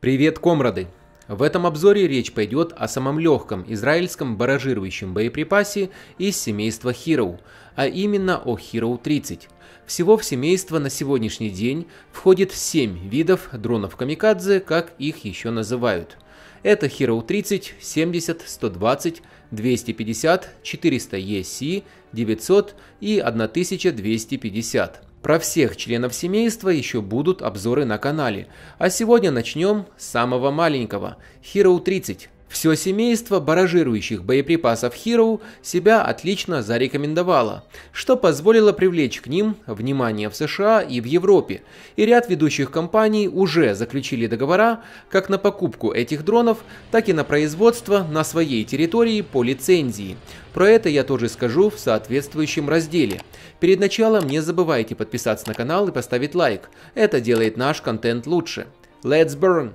Привет, комрады! В этом обзоре речь пойдет о самом легком израильском баражирующем боеприпасе из семейства Hero, а именно о Hero 30. Всего в семейство на сегодняшний день входит 7 видов дронов камикадзе, как их еще называют. Это Hero 30, 70, 120, 250, 400 EC, 900 и 1250. Про всех членов семейства еще будут обзоры на канале, а сегодня начнем с самого маленького – Hero 30. Все семейство баражирующих боеприпасов Hero себя отлично зарекомендовало, что позволило привлечь к ним внимание в США и в Европе, и ряд ведущих компаний уже заключили договора как на покупку этих дронов, так и на производство на своей территории по лицензии. Про это я тоже скажу в соответствующем разделе. Перед началом не забывайте подписаться на канал и поставить лайк, это делает наш контент лучше. Let's burn!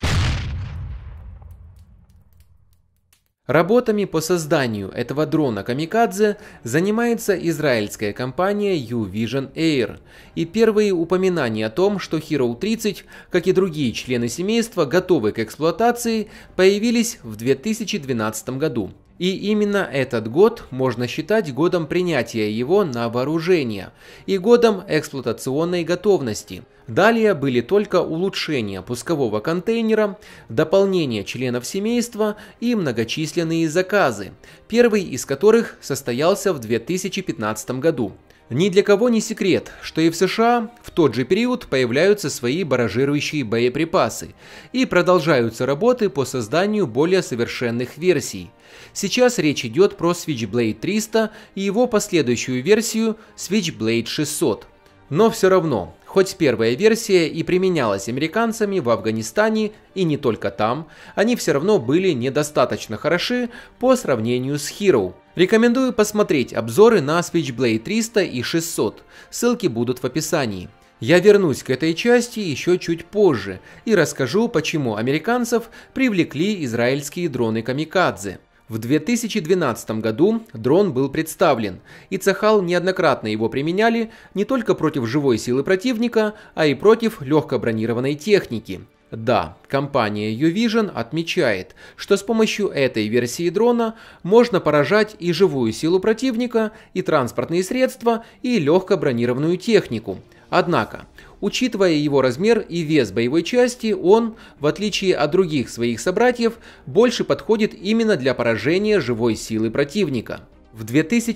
Работами по созданию этого дрона камикадзе занимается израильская компания U-Vision Air, и первые упоминания о том, что Hero 30, как и другие члены семейства, готовы к эксплуатации, появились в 2012 году. И именно этот год можно считать годом принятия его на вооружение и годом эксплуатационной готовности. Далее были только улучшения пускового контейнера, дополнение членов семейства и многочисленные заказы, первый из которых состоялся в 2015 году. Ни для кого не секрет, что и в США в тот же период появляются свои баражирующие боеприпасы и продолжаются работы по созданию более совершенных версий. Сейчас речь идет про Switchblade 300 и его последующую версию Switchblade 600. Но все равно, хоть первая версия и применялась американцами в Афганистане и не только там, они все равно были недостаточно хороши по сравнению с Hero. Рекомендую посмотреть обзоры на Switchblade 300 и 600, ссылки будут в описании. Я вернусь к этой части еще чуть позже и расскажу, почему американцев привлекли израильские дроны камикадзе. В 2012 году дрон был представлен, и Цахал неоднократно его применяли не только против живой силы противника, а и против легкобронированной техники. Да, компания U-Vision отмечает, что с помощью этой версии дрона можно поражать и живую силу противника, и транспортные средства, и легкобронированную технику. Однако, учитывая его размер и вес боевой части, он, в отличие от других своих собратьев, больше подходит именно для поражения живой силы противника. В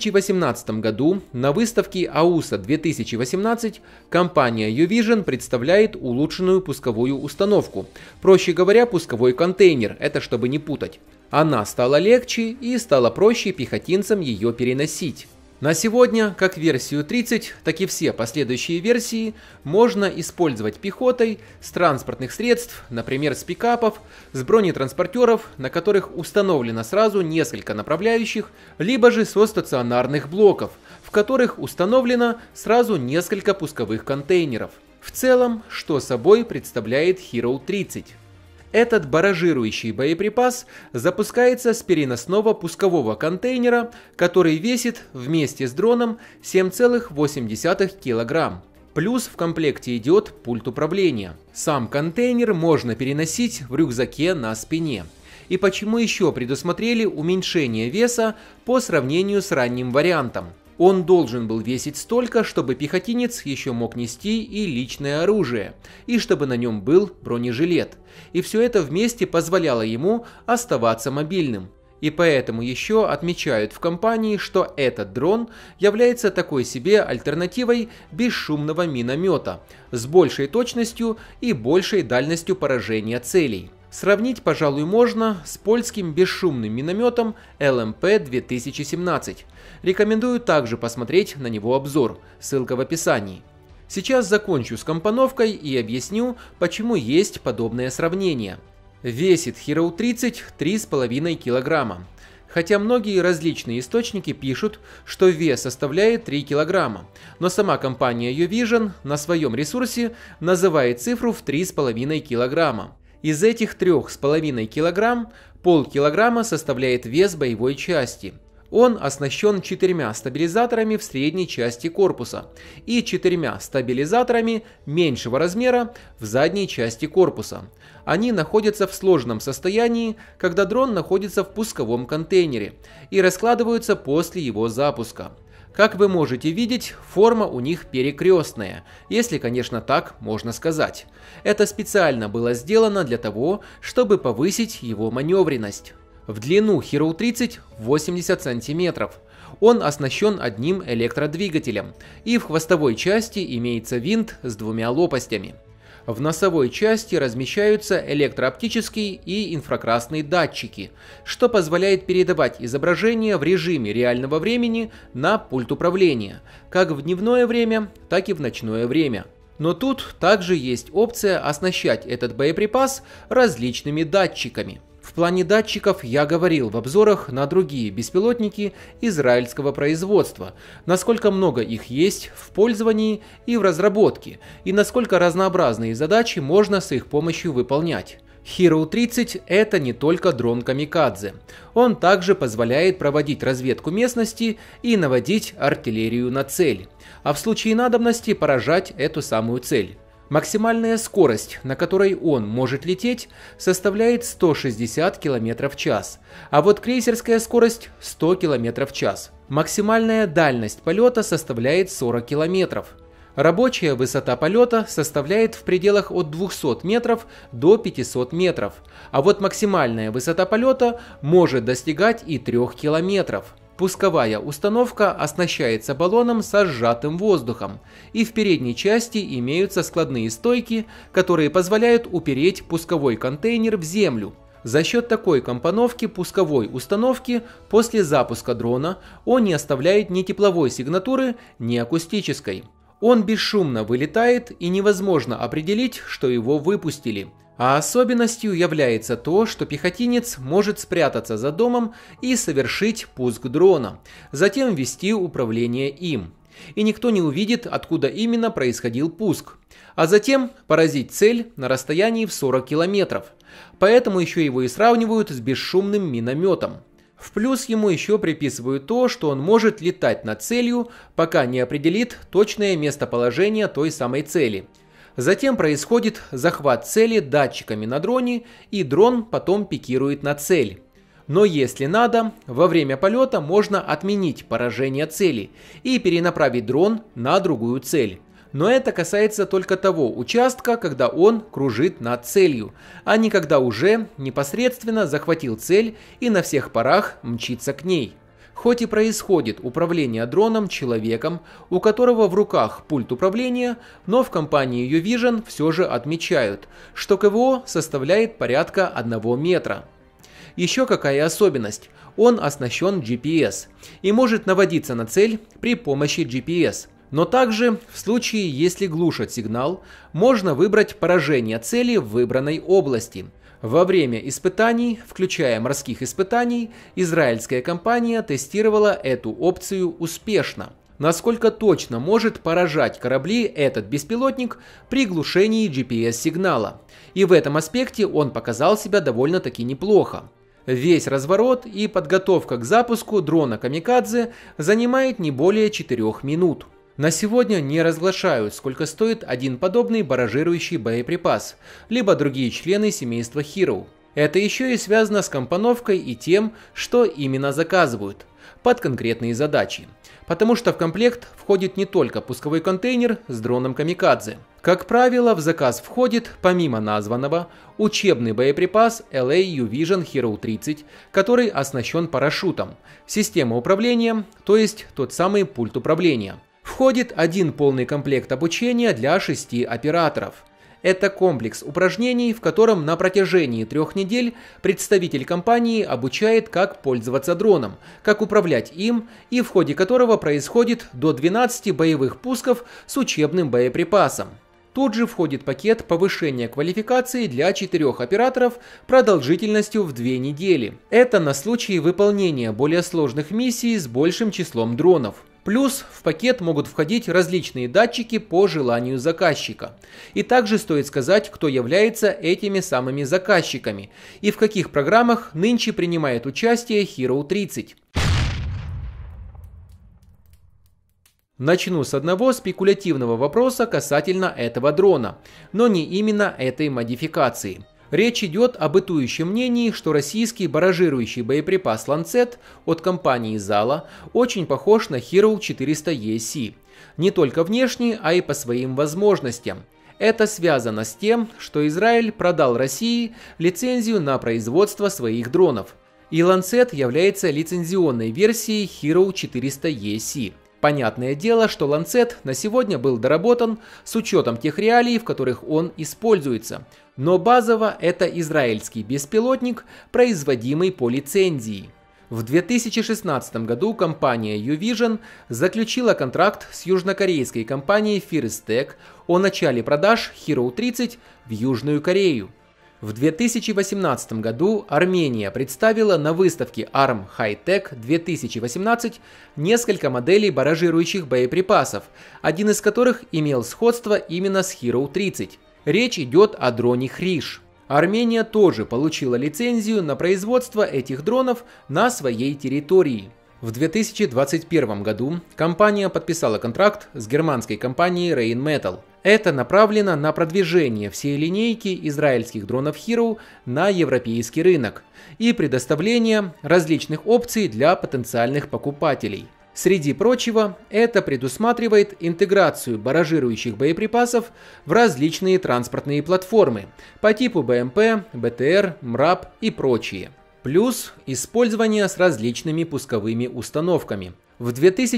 2018 году на выставке AUSA 2018 компания U-Vision представляет улучшенную пусковую установку, проще говоря, пусковой контейнер, это чтобы не путать. Она стала легче и стало проще пехотинцам ее переносить. На сегодня, как версию 30, так и все последующие версии можно использовать пехотой с транспортных средств, например, с пикапов, с бронетранспортеров, на которых установлено сразу несколько направляющих, либо же со стационарных блоков, в которых установлено сразу несколько пусковых контейнеров. В целом, что собой представляет Hero 30? Этот баражирующий боеприпас запускается с переносного пускового контейнера, который весит вместе с дроном 7,8 кг. Плюс в комплекте идет пульт управления. Сам контейнер можно переносить в рюкзаке на спине. И почему еще предусмотрели уменьшение веса по сравнению с ранним вариантом? Он должен был весить столько, чтобы пехотинец еще мог нести и личное оружие, и чтобы на нем был бронежилет. И все это вместе позволяло ему оставаться мобильным. И поэтому еще отмечают в компании, что этот дрон является такой себе альтернативой бесшумного миномета с большей точностью и большей дальностью поражения целей. Сравнить, пожалуй, можно с польским бесшумным минометом LMP-2017. Рекомендую также посмотреть на него обзор, ссылка в описании. Сейчас закончу с компоновкой и объясню, почему есть подобное сравнение. Весит Hero 30 3,5 кг. Хотя многие различные источники пишут, что вес составляет 3 кг, но сама компания U-Vision на своем ресурсе называет цифру в 3,5 кг. Из этих 3,5 кг полкилограмма составляет вес боевой части. Он оснащен 4 стабилизаторами в средней части корпуса и 4 стабилизаторами меньшего размера в задней части корпуса. Они находятся в сложном состоянии, когда дрон находится в пусковом контейнере, и раскладываются после его запуска. Как вы можете видеть, форма у них перекрестная, если, конечно, так можно сказать. Это специально было сделано для того, чтобы повысить его маневренность. В длину Hero 30 80 см. Он оснащен одним электродвигателем, и в хвостовой части имеется винт с 2 лопастями. В носовой части размещаются электрооптические и инфракрасные датчики, что позволяет передавать изображение в режиме реального времени на пульт управления, как в дневное время, так и в ночное время. Но тут также есть опция оснащать этот боеприпас различными датчиками. В плане датчиков я говорил в обзорах на другие беспилотники израильского производства, насколько много их есть в пользовании и в разработке, и насколько разнообразные задачи можно с их помощью выполнять. Hero 30 – это не только дрон камикадзе. Он также позволяет проводить разведку местности и наводить артиллерию на цель, а в случае надобности поражать эту самую цель. Максимальная скорость, на которой он может лететь, составляет 160 км в час, а вот крейсерская скорость 100 км в час. Максимальная дальность полета составляет 40 км. Рабочая высота полета составляет в пределах от 200 метров до 500 метров, а вот максимальная высота полета может достигать и 3 километров. Пусковая установка оснащается баллоном со сжатым воздухом, и в передней части имеются складные стойки, которые позволяют упереть пусковой контейнер в землю. За счет такой компоновки пусковой установки после запуска дрона он не оставляет ни тепловой сигнатуры, ни акустической. Он бесшумно вылетает, и невозможно определить, что его выпустили. А особенностью является то, что пехотинец может спрятаться за домом и совершить пуск дрона, затем ввести управление им. И никто не увидит, откуда именно происходил пуск, а затем поразить цель на расстоянии в 40 километров. Поэтому еще его и сравнивают с бесшумным минометом. В плюс ему еще приписывают то, что он может летать над целью, пока не определит точное местоположение той самой цели. Затем происходит захват цели датчиками на дроне, и дрон потом пикирует на цель. Но если надо, во время полета можно отменить поражение цели и перенаправить дрон на другую цель. Но это касается только того участка, когда он кружит над целью, а не когда уже непосредственно захватил цель и на всех парах мчится к ней. Хоть и происходит управление дроном человеком, у которого в руках пульт управления, но в компании U-Vision все же отмечают, что КВО составляет порядка 1 метра. Еще какая особенность? Он оснащен GPS и может наводиться на цель при помощи GPS. Но также, в случае, если глушат сигнал, можно выбрать поражение цели в выбранной области. Во время испытаний, включая морских испытаний, израильская компания тестировала эту опцию успешно. Насколько точно может поражать корабли этот беспилотник при глушении GPS-сигнала. И в этом аспекте он показал себя довольно-таки неплохо. Весь разворот и подготовка к запуску дрона камикадзе занимает не более 4 минут. На сегодня не разглашают, сколько стоит один подобный баражирующий боеприпас, либо другие члены семейства Hero. Это еще и связано с компоновкой и тем, что именно заказывают под конкретные задачи. Потому что в комплект входит не только пусковой контейнер с дроном камикадзе. Как правило, в заказ входит, помимо названного, учебный боеприпас LA U-Vision Hero 30, который оснащен парашютом, система управления, то есть тот самый пульт управления. Входит один полный комплект обучения для 6 операторов. Это комплекс упражнений, в котором на протяжении 3 недель представитель компании обучает, как пользоваться дроном, как управлять им, и в ходе которого происходит до 12 боевых пусков с учебным боеприпасом. Тут же входит пакет повышения квалификации для 4 операторов продолжительностью в 2 недели. Это на случай выполнения более сложных миссий с большим числом дронов. Плюс в пакет могут входить различные датчики по желанию заказчика. И также стоит сказать, кто является этими самыми заказчиками и в каких программах нынче принимает участие Hero 30. Начну с одного спекулятивного вопроса касательно этого дрона, но не именно этой модификации. Речь идет о бытующем мнении, что российский баражирующий боеприпас «Ланцет» от компании «Зала» очень похож на Hero 400 ESC. Не только внешне, а и по своим возможностям. Это связано с тем, что Израиль продал России лицензию на производство своих дронов. И «Ланцет» является лицензионной версией Hero 400 ESC. Понятное дело, что «Ланцет» на сегодня был доработан с учетом тех реалий, в которых он используется. Но базово это израильский беспилотник, производимый по лицензии. В 2016 году компания U-Vision заключила контракт с южнокорейской компанией Firestech о начале продаж Hero 30 в Южную Корею. В 2018 году Армения представила на выставке ARM High-Tech 2018 несколько моделей баражирующих боеприпасов, один из которых имел сходство именно с Hero 30. Речь идет о дроне Хриш. Армения тоже получила лицензию на производство этих дронов на своей территории. В 2021 году компания подписала контракт с германской компанией Rheinmetall. Это направлено на продвижение всей линейки израильских дронов Hero на европейский рынок и предоставление различных опций для потенциальных покупателей. Среди прочего, это предусматривает интеграцию баражирующих боеприпасов в различные транспортные платформы по типу БМП, БТР, МРАП и прочие. Плюс использование с различными пусковыми установками. В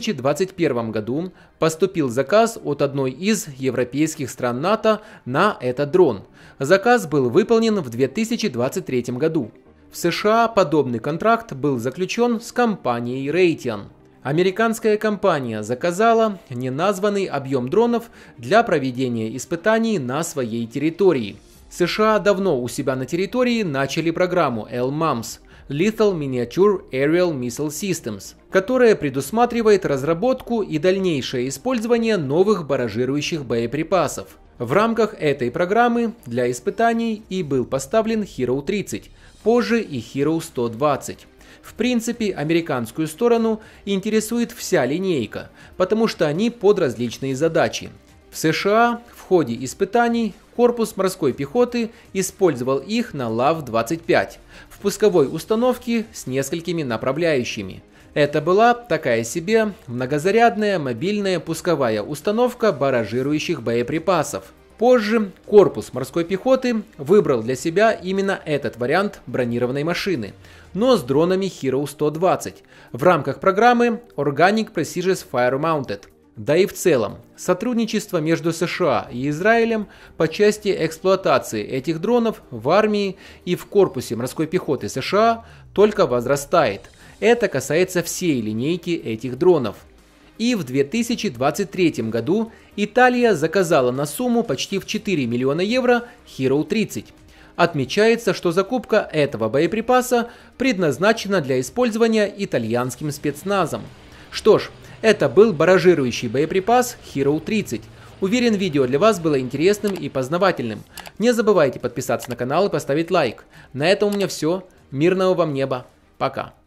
2021 году поступил заказ от одной из европейских стран НАТО на этот дрон. Заказ был выполнен в 2023 году. В США подобный контракт был заключен с компанией Raytheon. Американская компания заказала неназванный объем дронов для проведения испытаний на своей территории. США давно у себя на территории начали программу LMAMS – Lethal Miniature Aerial Missile Systems, которая предусматривает разработку и дальнейшее использование новых баражирующих боеприпасов. В рамках этой программы для испытаний и был поставлен Hero 30, позже и Hero 120. В принципе, американскую сторону интересует вся линейка, потому что они под различные задачи. В США в ходе испытаний корпус морской пехоты использовал их на ЛАВ-25 в пусковой установке с несколькими направляющими. Это была такая себе многозарядная мобильная пусковая установка баражирующих боеприпасов. Позже корпус морской пехоты выбрал для себя именно этот вариант бронированной машины, но с дронами Hero 120 в рамках программы Organic Precision Fire Mounted. Да и в целом, сотрудничество между США и Израилем по части эксплуатации этих дронов в армии и в корпусе морской пехоты США только возрастает. Это касается всей линейки этих дронов. И в 2023 году Италия заказала на сумму почти в 4 миллиона евро Hero 30. Отмечается, что закупка этого боеприпаса предназначена для использования итальянским спецназом. Что ж, это был баражирующий боеприпас Hero 30. Уверен, видео для вас было интересным и познавательным. Не забывайте подписаться на канал и поставить лайк. На этом у меня все. Мирного вам неба. Пока.